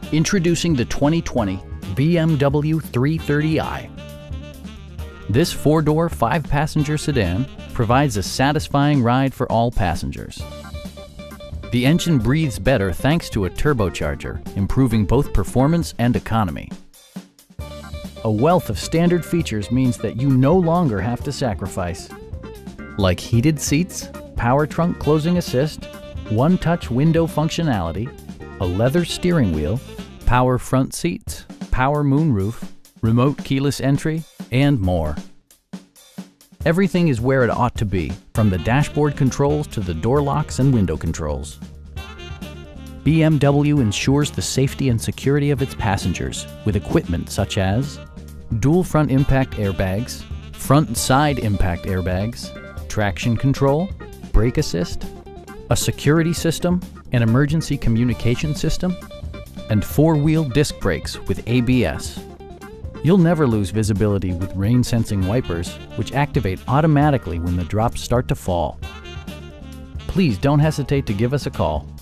Introducing the 2020 BMW 330i. This four-door, five-passenger sedan provides a satisfying ride for all passengers. The engine breathes better thanks to a turbocharger, improving both performance and economy. A wealth of standard features means that you no longer have to sacrifice, like heated seats, power trunk closing assist, one-touch window functionality, a leather steering wheel, power front seats, power moonroof, remote keyless entry, and more. Everything is where it ought to be, from the dashboard controls to the door locks and window controls. BMW ensures the safety and security of its passengers with equipment such as dual front impact airbags, front and side impact airbags, traction control, brake assist, a security system, an emergency communication system, and four-wheel disc brakes with ABS. You'll never lose visibility with rain-sensing wipers, which activate automatically when the drops start to fall. Please don't hesitate to give us a call.